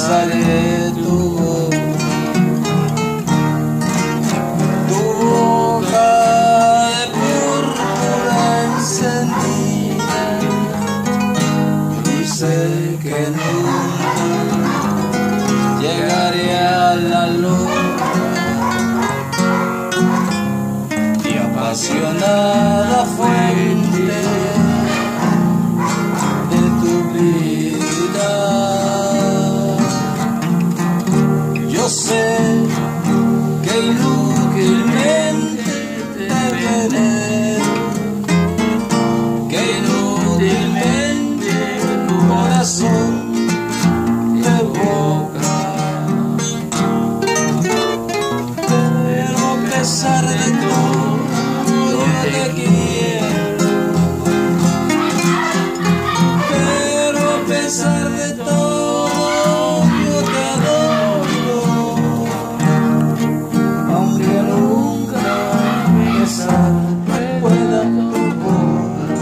besaré tu boca de púrpura encendida, y sé que nunca llegaré a la luna y apasionada fuente de tu vida. Yo sé que inútilmente te veré, que inútilmente tu corazón te evoca, pero a pesar de todo yo te quiero, pero a pesar de todo yo te adoro, aunque nunca besar pueda tu boca.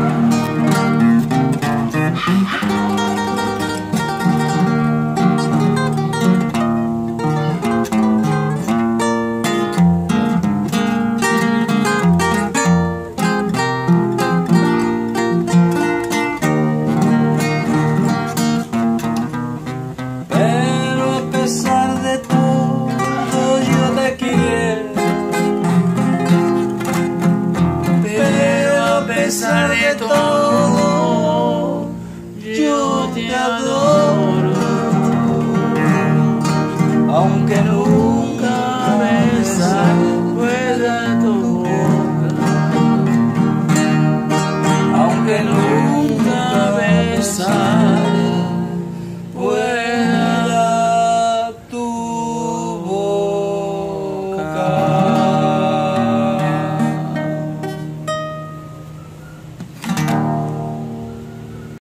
Pero a pesar de todo yo te quiero, pero a pesar de todo yo te adoro.